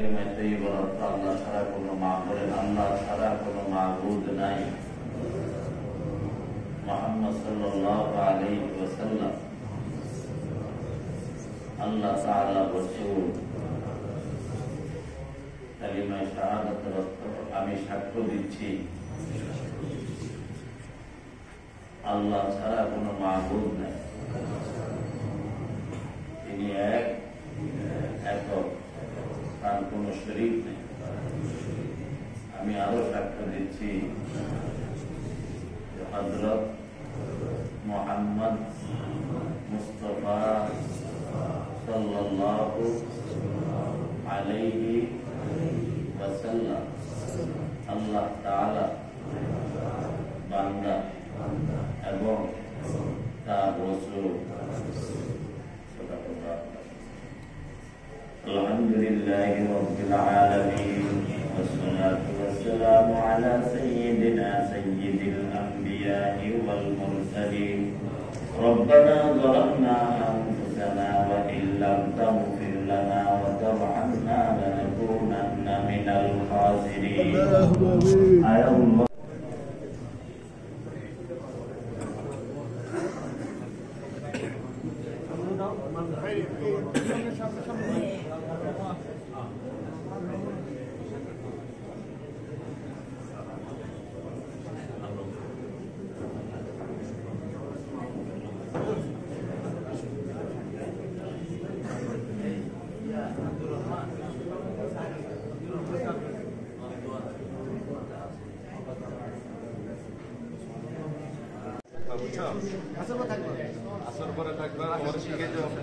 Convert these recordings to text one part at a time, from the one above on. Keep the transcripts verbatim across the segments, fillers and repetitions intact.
কালিমায়ে তাইয়্যিবার অর্থ আল্লাহ ছাড়া কোনো মাবুদ আল্লাহ ছাড়া কোনো মাবুদ নাই। মুহাম্মদ সাল্লাল্লাহু আলাইহি ওয়াসাল্লাম আল্লাহ তাআলা রাসূল। কালিমায়ে শাহাদাতের অর্থ আমি সাক্ষ্য দিচ্ছি আল্লাহ ছাড়া কোনো মাবুদ নাই, তিনি এক, একক, তার কোনো শরীক নেই। আমি আরো সাক্ষ্য দিচ্ছি হযরত মুহাম্মদ মুস্তাফা সাল্লাল্লাহু আলাইহি ওয়াসাল্লাম আল্লাহ তাআলা বান্দা এবং তার রাসূল। আলহামদুলিল্লাহি রাব্বিল আলামিন ওয়াসসালাতু ওয়াসসালামু আলা সাইয়্যিদিনা সাইয়্যিদিল আমবিয়া'i ওয়াল মুরসালিন। রব্বানা যালামনা আনফুসানা ওয়া ইল্লাম তাগফির লানা ওয়া তারহামনা লানাকুনান্না মিনাল খাসিরিন। আল্লাহুম্মা আসর পরে থাকবে আমার শিখে যাবে।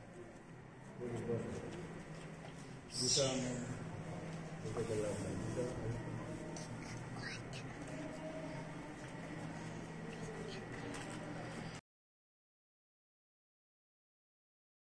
Bisa